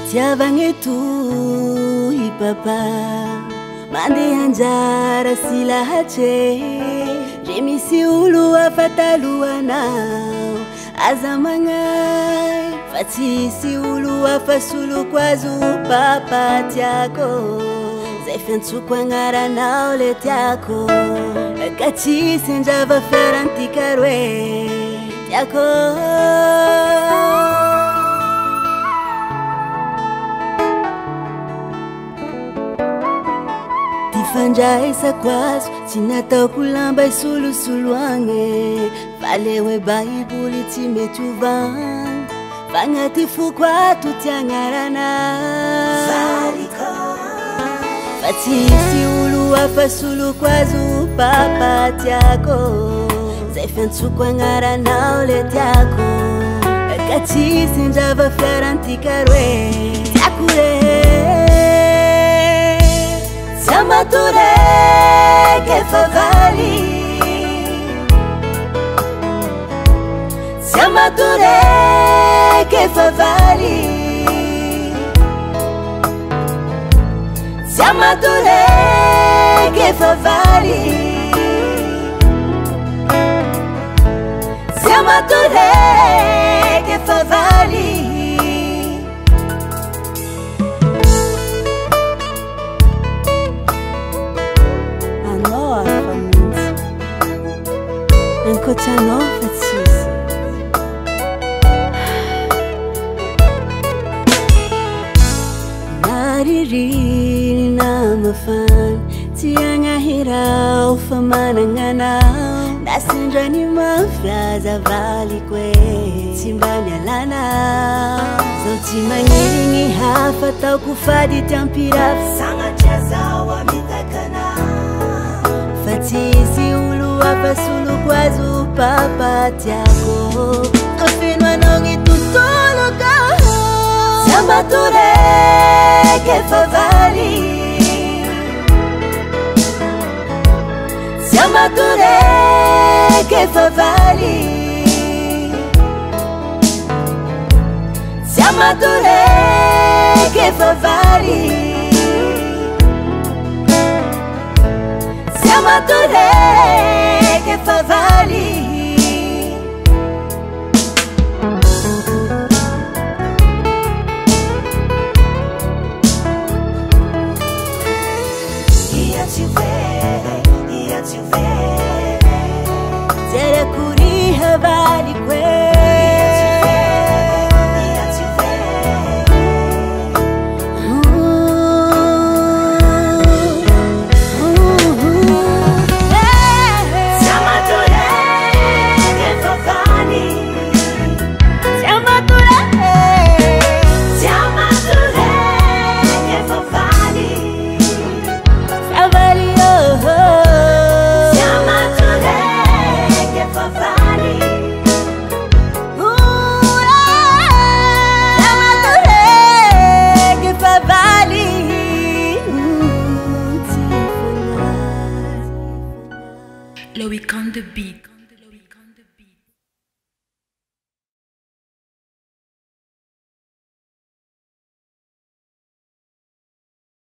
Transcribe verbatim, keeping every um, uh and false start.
Tiavagna tu i papa mandeha anjara sy lahatry re misy olo afataluanao aza magnay fa tsisy olo afasoloko azo papa tiako zay fiantsoko agnaranao le tiako ka tsisy andrava fiarantika roe tiako fandraisako azo tsy nataoko lamba isolosoloagny valeo hoe baiboly tsy mety ovagny fa agnaty foko ato ty agnarana fa tsisy olo afasoloko azo papa tiako zay fiantsoko agnaranao le tiako ka tsisy andrava fiarantika roe tiako re Siamature che fa vali Siamature che fa vali Siamature che fa vali Siamature che fa vali Ankoatra anao fa tsisy naririny na mafana tsy agnahirao fa managna anao nasindrany mafiaza valiko e tsy mba mialanao zao tsy magnirigny hafa ataoko fady ty ampirafy sagnatria zao amitakanao fa tsisy olo afasoloko azo papa tiako afino anao gny tontolo ka Siamature che fa vali Siamature che fa vali Siamature che fa vali Siamature che fa vali